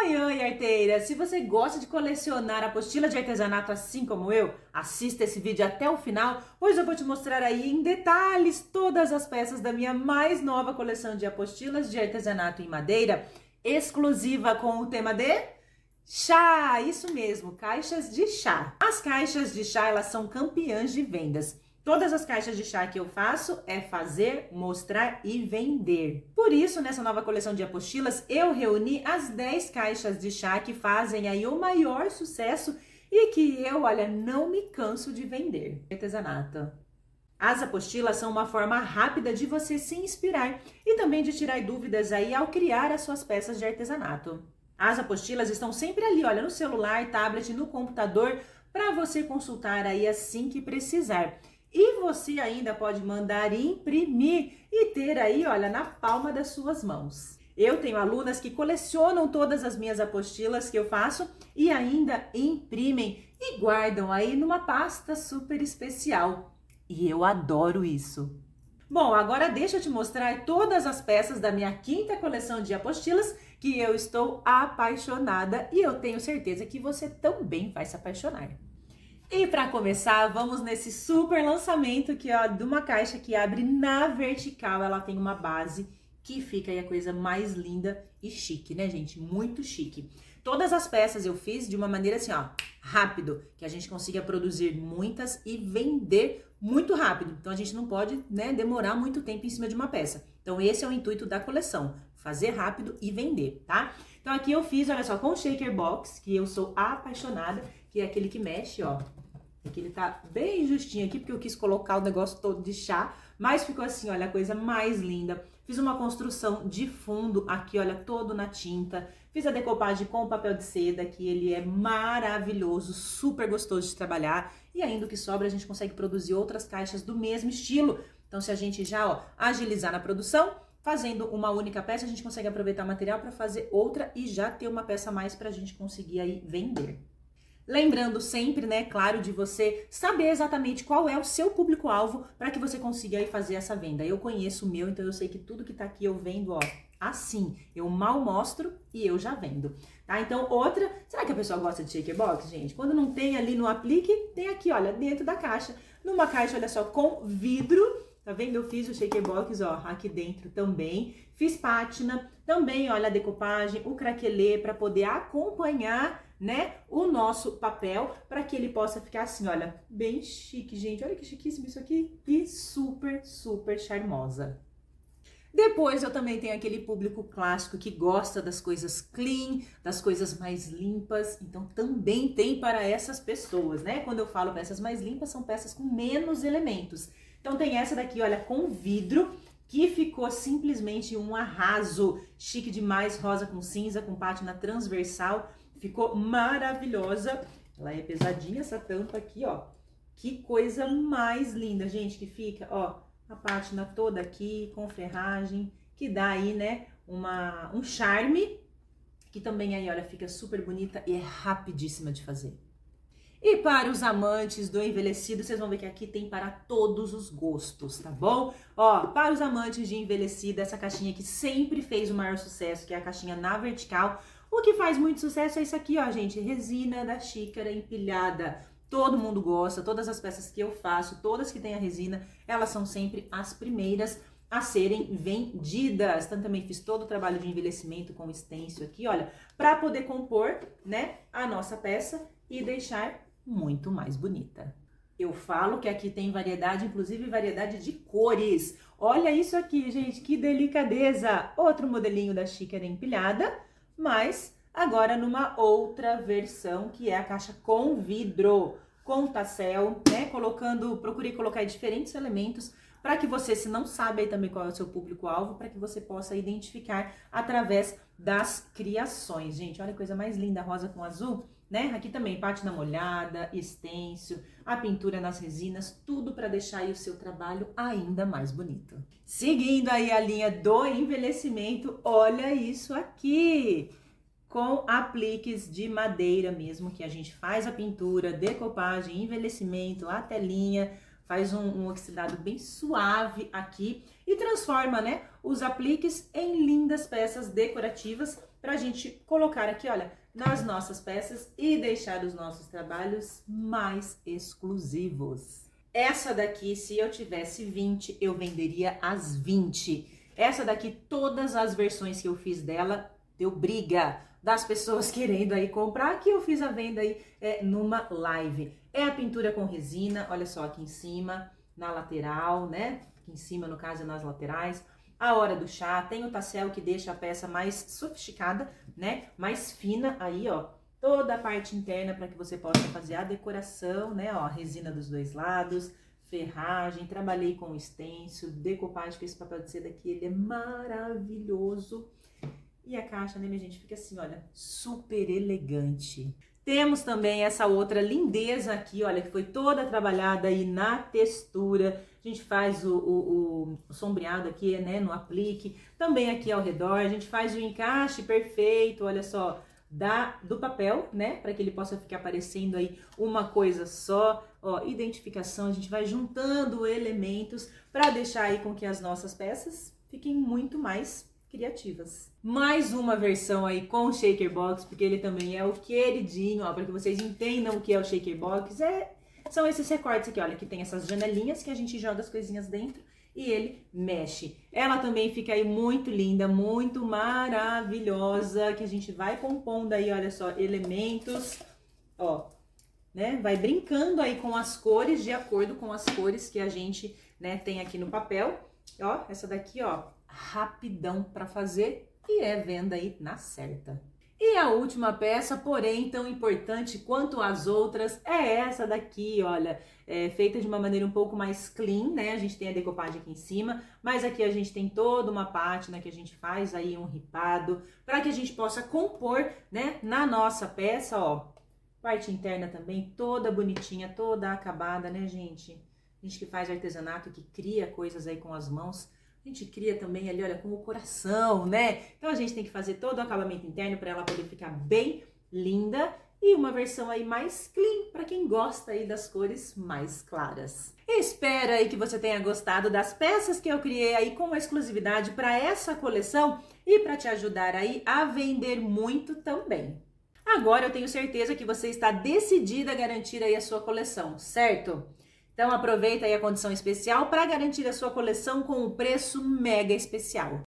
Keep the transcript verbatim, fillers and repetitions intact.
Oi, oi, arteira! Se você gosta de colecionar apostila de artesanato assim como eu, assista esse vídeo até o final, pois eu vou te mostrar aí em detalhes todas as peças da minha mais nova coleção de apostilas de artesanato em madeira, exclusiva com o tema de chá, isso mesmo, caixas de chá. As caixas de chá, elas são campeãs de vendas. Todas as caixas de chá que eu faço é fazer, mostrar e vender. Por isso, nessa nova coleção de apostilas, eu reuni as dez caixas de chá que fazem aí o maior sucesso e que eu, olha, não me canso de vender. Artesanato. As apostilas são uma forma rápida de você se inspirar e também de tirar dúvidas aí ao criar as suas peças de artesanato. As apostilas estão sempre ali, olha, no celular, tablet, no computador, para você consultar aí assim que precisar. E você ainda pode mandar imprimir e ter aí, olha, na palma das suas mãos. Eu tenho alunas que colecionam todas as minhas apostilas que eu faço e ainda imprimem e guardam aí numa pasta super especial. E eu adoro isso. Bom, agora deixa eu te mostrar todas as peças da minha quinta coleção de apostilas que eu estou apaixonada e eu tenho certeza que você também vai se apaixonar. E para começar, vamos nesse super lançamento aqui, ó, de uma caixa que abre na vertical. Ela tem uma base que fica aí a coisa mais linda e chique, né, gente? Muito chique. Todas as peças eu fiz de uma maneira assim, ó, rápido, que a gente consiga produzir muitas e vender muito rápido. Então a gente não pode, né, demorar muito tempo em cima de uma peça. Então esse é o intuito da coleção, fazer rápido e vender, tá? Então aqui eu fiz, olha só, com o shaker box, que eu sou apaixonada, que é aquele que mexe, ó. Aqui ele tá bem justinho aqui, porque eu quis colocar o negócio todo de chá, mas ficou assim, olha, a coisa mais linda. Fiz uma construção de fundo aqui, olha, todo na tinta. Fiz a decopagem com papel de seda, que ele é maravilhoso, super gostoso de trabalhar. E ainda o que sobra, a gente consegue produzir outras caixas do mesmo estilo. Então, se a gente já, ó, agilizar na produção, fazendo uma única peça, a gente consegue aproveitar o material para fazer outra e já ter uma peça a mais para a gente conseguir aí vender. Lembrando sempre, né, claro, de você saber exatamente qual é o seu público-alvo para que você consiga aí fazer essa venda. Eu conheço o meu, então eu sei que tudo que tá aqui eu vendo, ó, assim. Eu mal mostro e eu já vendo, tá? Então, outra, será que a pessoa gosta de shaker box, gente? Quando não tem ali no aplique, tem aqui, olha, dentro da caixa. Numa caixa, olha só, com vidro. Tá vendo? Eu fiz o shaker box, ó, aqui dentro também. Fiz pátina, também, olha, a decopagem, o craquelê para poder acompanhar, né, o nosso papel, para que ele possa ficar assim, olha, bem chique, gente. Olha que chiquíssimo isso aqui e super, super charmosa. Depois eu também tenho aquele público clássico que gosta das coisas clean, das coisas mais limpas, então também tem para essas pessoas, né? Quando eu falo peças mais limpas, são peças com menos elementos. Então tem essa daqui, olha, com vidro, que ficou simplesmente um arraso, chique demais, rosa com cinza, com pátina transversal, ficou maravilhosa. Ela é pesadinha, essa tampa aqui, ó, que coisa mais linda, gente, que fica, ó, a pátina toda aqui, com ferragem, que dá aí, né, uma, um charme, que também aí, olha, fica super bonita e é rapidíssima de fazer. E para os amantes do envelhecido, vocês vão ver que aqui tem para todos os gostos, tá bom? Ó, para os amantes de envelhecido, essa caixinha que sempre fez o maior sucesso, que é a caixinha na vertical. O que faz muito sucesso é isso aqui, ó, gente, resina da xícara empilhada. Todo mundo gosta, todas as peças que eu faço, todas que tem a resina, elas são sempre as primeiras a serem vendidas. Então, também fiz todo o trabalho de envelhecimento com stencil aqui, olha, para poder compor, né, a nossa peça e deixar muito mais bonita. Eu falo que aqui tem variedade, inclusive variedade de cores. Olha isso aqui, gente, que delicadeza! Outro modelinho da xícara empilhada, mas agora numa outra versão, que é a caixa com vidro, com tassel, né? Colocando, procurei colocar diferentes elementos para que você, se não sabe aí também qual é o seu público-alvo, para que você possa identificar através das criações. Gente, olha que coisa mais linda, rosa com azul, né? Aqui também pátina molhada, stencil, a pintura nas resinas, tudo para deixar aí o seu trabalho ainda mais bonito. Seguindo aí a linha do envelhecimento, olha isso aqui! Com apliques de madeira mesmo, que a gente faz a pintura, decopagem, envelhecimento, a telinha, faz um, um oxidado bem suave aqui e transforma, né, os apliques em lindas peças decorativas pra gente colocar aqui, olha, nas nossas peças e deixar os nossos trabalhos mais exclusivos. Essa daqui, se eu tivesse vinte, eu venderia as vinte. Essa daqui, todas as versões que eu fiz dela, deu briga das pessoas querendo aí comprar, que eu fiz a venda aí é, numa live. É a pintura com resina, olha só, aqui em cima, na lateral, né? Aqui em cima, no caso, nas laterais. A hora do chá, tem o tassel que deixa a peça mais sofisticada, né? Mais fina aí, ó. Toda a parte interna para que você possa fazer a decoração, né? Ó, resina dos dois lados, ferragem, trabalhei com stencil, decopagem com esse papel de seda aqui, ele é maravilhoso. E a caixa, né, minha gente, fica assim, olha, super elegante. Temos também essa outra lindeza aqui, olha, que foi toda trabalhada aí na textura. A gente faz o, o, o sombreado aqui, né, no aplique. Também aqui ao redor, a gente faz o encaixe perfeito, olha só, da, do papel, né, para que ele possa ficar parecendo aí uma coisa só. Ó, identificação, a gente vai juntando elementos para deixar aí com que as nossas peças fiquem muito mais criativas. Mais uma versão aí com o Shaker Box, porque ele também é o queridinho, ó, para que vocês entendam o que é o Shaker Box. É, são esses recortes aqui, olha, que tem essas janelinhas que a gente joga as coisinhas dentro e ele mexe. Ela também fica aí muito linda, muito maravilhosa, que a gente vai compondo aí, olha só, elementos, ó, né? Vai brincando aí com as cores, de acordo com as cores que a gente, né, tem aqui no papel. Ó, essa daqui, ó, rapidão para fazer e é venda aí na certa. E a última peça, porém tão importante quanto as outras, é essa daqui, olha, é feita de uma maneira um pouco mais clean, né? A gente tem a decopagem aqui em cima, mas aqui a gente tem toda uma pátina que a gente faz aí um ripado, para que a gente possa compor, né, na nossa peça, ó. Parte interna também toda bonitinha, toda acabada, né, gente? A gente que faz artesanato, que cria coisas aí com as mãos, a gente cria também ali, olha, com o coração, né? Então a gente tem que fazer todo o acabamento interno para ela poder ficar bem linda e uma versão aí mais clean para quem gosta aí das cores mais claras. Espero aí que você tenha gostado das peças que eu criei aí com exclusividade para essa coleção e para te ajudar aí a vender muito também. Agora eu tenho certeza que você está decidida a garantir aí a sua coleção, certo? Então aproveita aí a condição especial para garantir a sua coleção com um preço mega especial.